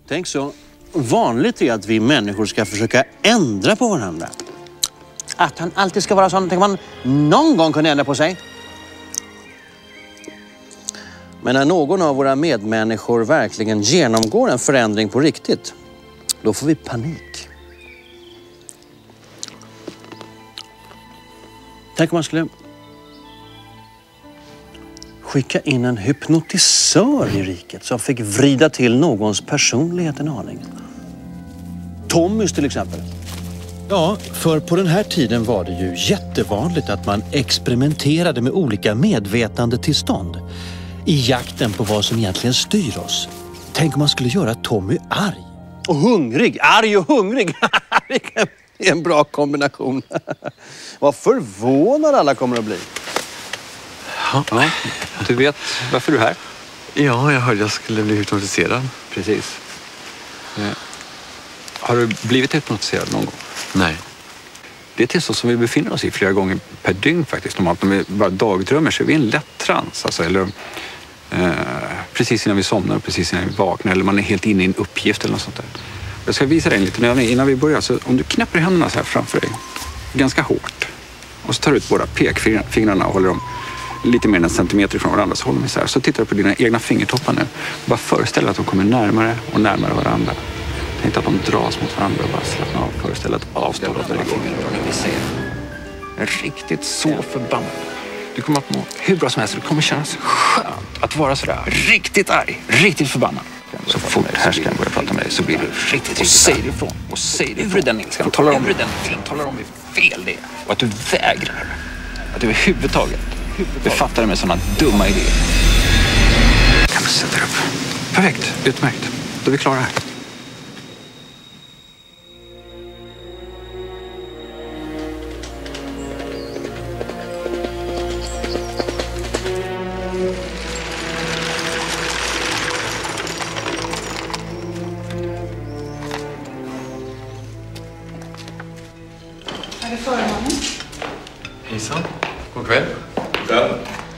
Tänk så vanligt är att vi människor ska försöka ändra på varandra. Att han alltid ska vara sån, tänk man någon gång kunde ändra på sig. Men när någon av våra medmänniskor verkligen genomgår en förändring på riktigt, då får vi panik. Tänk om man skulle skicka in en hypnotisör i riket som fick vrida till någons personlighet en aning. Tommys till exempel. Ja, för på den här tiden var det ju jättevanligt att man experimenterade med olika medvetandetillstånd i jakten på vad som egentligen styr oss. Tänk om man skulle göra Tommy arg. Och hungrig. Arg och hungrig. Det är en bra kombination. Vad förvånad alla kommer att bli. Ja, du vet varför du är här? Ja, jag hörde jag skulle bli hypnotiserad. Precis. Har du blivit hypnotiserad någon gång? Nej. Det är tillstånd som vi befinner oss i flera gånger per dygn faktiskt. Normalt om vi bara dagdrömmer så är vi en lätt trans. Alltså, eller precis innan vi somnar, precis innan vi vaknar. Eller man är helt inne i en uppgift eller något sånt där. Jag ska visa dig lite innan vi börjar. Så om du knäpper händerna så här framför dig. Ganska hårt. Och så tar du ut båda pekfingrarna och håller dem lite mer än 1 centimeter ifrån varandra. Så håller de isär. Så tittar du på dina egna fingertoppar nu. Bara föreställ dig att de kommer närmare och närmare varandra. Tänk att de dras mot varandra och bara slappna av. Föreställ att avstånd av vi ser. Riktigt så förbannad. Du kommer att må hur bra som helst. Det kommer kännas skönt att vara sådär riktigt arg, riktigt förbannad. Så fort härskaren börjar prata med dig så blir du riktigt och säger ifrån. Och säger ifrån den ilskan. Talar om hur fel det är. Och att du vägrar. Att du överhuvudtaget befattar dig med sådana dumma idéer. Kan du sätta upp? Perfekt, utmärkt. Då är vi klara här. Är det förmånen? Hejsan. God kväll. Ja.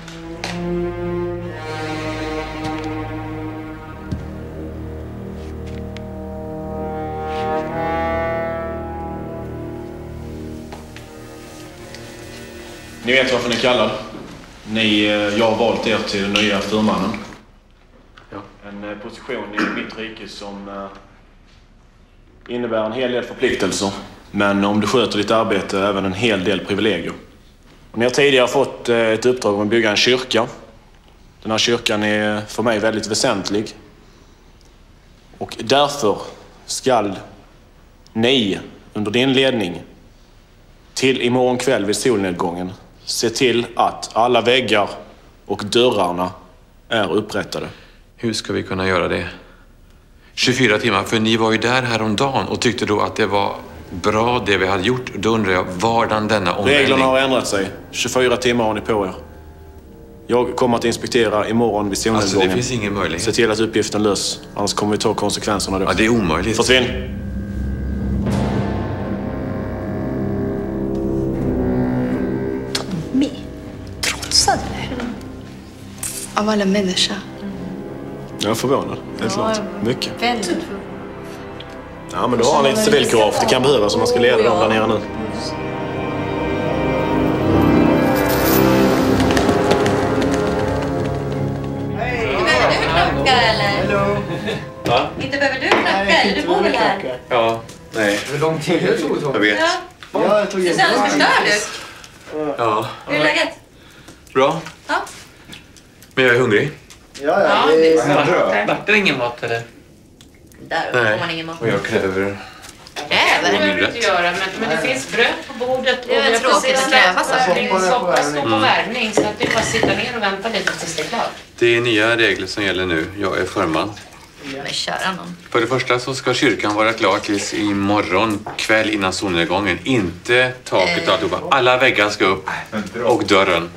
Ni vet varför ni är kallad. Jag har valt er till den nya förmannen. Ja. En position i mitt rike som innebär en hel del förpliktelser. Men om du sköter ditt arbete även en hel del privilegier. Ni har tidigare fått ett uppdrag om att bygga en kyrka. Den här kyrkan är för mig väldigt väsentlig. Och därför skall ni under din ledning till imorgon kväll vid solnedgången se till att alla väggar och dörrarna är upprättade. Hur ska vi kunna göra det? 24 timmar, för ni var ju där häromdagen och tyckte då att det var bra det vi hade gjort. Då undrar jag, vardan denna omvändning? Reglerna har ändrat sig. 24 timmar har ni på er. Jag kommer att inspektera imorgon vid solnedgången. Alltså det finns ingen möjlighet. Se till att uppgiften lös. Annars kommer vi ta konsekvenserna då. Ja, det är omöjligt. Försvinn! Tommy, trotsade du? Av alla människor. Jag är förvånad. Det är klart. Mycket. Väldigt. Ja, men då har han lite civilkurage. Det kan behövas om man ska leda dem där nere nu. Behöver du knacka eller? Va? Inte behöver du knacka eller? Du bor väl här? Ja, nej. Hur lång tid det tog? Jag vet. Ja. Du ser alldeles förstörd ut. Ja. Hur är läget? Bra. Ja. Men jag är hungrig. Ja, det är Vart det ingen mat eller? där får man ingen mat. Och jag kräver... Kräver? Det behöver du inte göra, men det finns bröd på bordet. Det är väl tråkigt att kräva saker. Soppa står på värmning, så att det är bara att sitta ner och vänta lite tills det är klart. Det är nya regler som gäller nu. Jag är förman. Men köra någon. För det första så ska kyrkan vara klar tills imorgon kväll innan solnedgången. Inte taket och alltihopa. Alla väggar ska upp och dörren.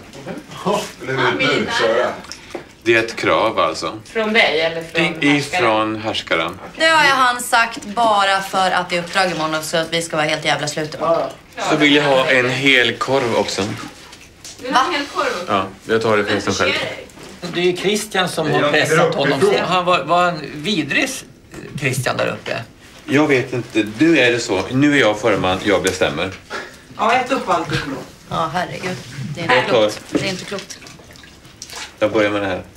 Det är ett krav alltså. Från dig eller från härskaren? Ifrån härskaren. Det har han sagt bara för att det är uppdrag imorgon så att vi ska vara helt jävla slut. Så vill jag ha en hel korv också. Vill du ha en hel korv? Ja, jag tar det förresten själv. Det är Christian som har pressat honom. Han var en vidrig Christian där uppe? Jag vet inte. Nu är det så. Nu är jag förman. Jag bestämmer. Ja, ät upp allt då. Ja, herregud. Det är inte klokt. Det är inte klokt. Jag börjar med det här.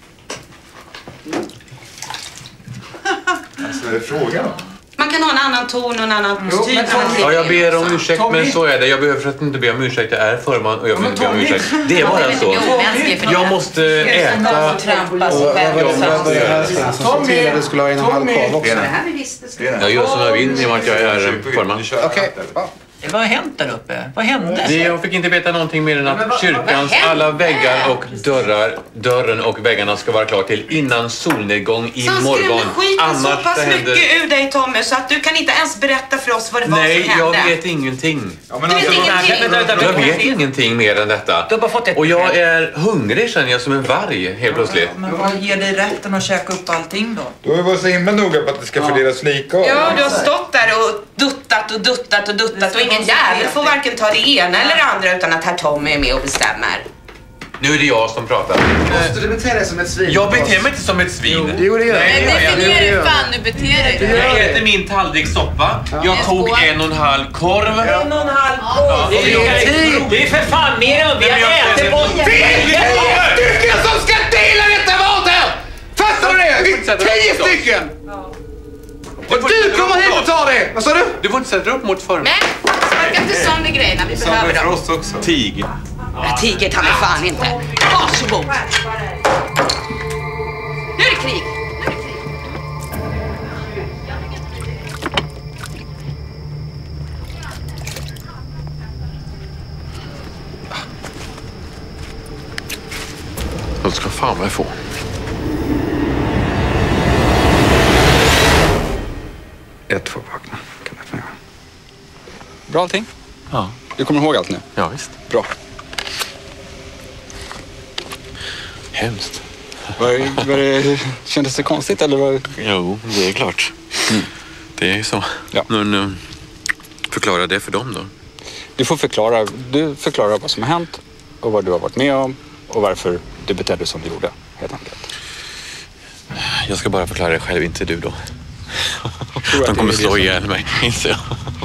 Alltså, är det frågan? Man kan ha en annan ton och en annan kostym. Ja, jag ber om ursäkt, men så är det. Jag behöver för att inte be om ursäkt. Jag är förman och jag vill inte be om ursäkt. Det är bara så. Jag måste äta. Tommy! Du skulle ha en halv korv också. Jag gör som jag vill i och med att jag är förman. Okej. Vad har hänt där uppe? Vad hände? Jag fick inte veta någonting mer än att kyrkans alla väggar och dörren och väggarna ska vara klar till innan solnedgång i morgon. Som skrämde skiten så pass mycket ur dig, Tommy, så att du kan inte ens berätta för oss vad det var som hände. Nej, jag vet ingenting. Du vet ingenting? Jag vet ingenting mer än detta. Och jag är hungrig, känner jag, som en varg helt plötsligt. Men vad ger dig rätten att käka upp allting då? Du har varit så himla noga på att det ska fördelas lika. Ja, du har stått där och duttat och ingen jävel får varken ta det ena eller det andra utan att herr Tommy är med och bestämmer. Nu är det jag som pratar. Måste du bete dig som ett svin? Jag beter mig inte som ett svin. Jo, det gör jag. Definiera hur fan du beter dig. Jag äter min tallrik soppa. Jag tog 1,5 korv. 1,5 korv? Det är för fan mer än vi har ätit på. Det är 10 stycken som ska dela detta mat här! Fattar du det? Vi är 10 stycken! Och du kommer hit och tar det! Vad sa du? Du får inte sätta upp mot förm. Men, sparka inte sönder grejerna, vi behöver dem. oss också. Tig. Jag tiger ta mig fan inte. Varsågod. Nu är det krig. Jag ska fan vad jag får. Ett förpackning. Bra allting? Ja. Du kommer ihåg allt nu? Ja, visst. Bra. Hemskt. Kändes det konstigt eller? Jo, det är klart. Det är ju så. Ja. Men förklara det för dem då. Du förklarar vad som har hänt och vad du har varit med om och varför du betedde som du gjorde, helt enkelt. Jag ska bara förklara det själv, inte du då. De kommer slå ihjäl mig, inser jag.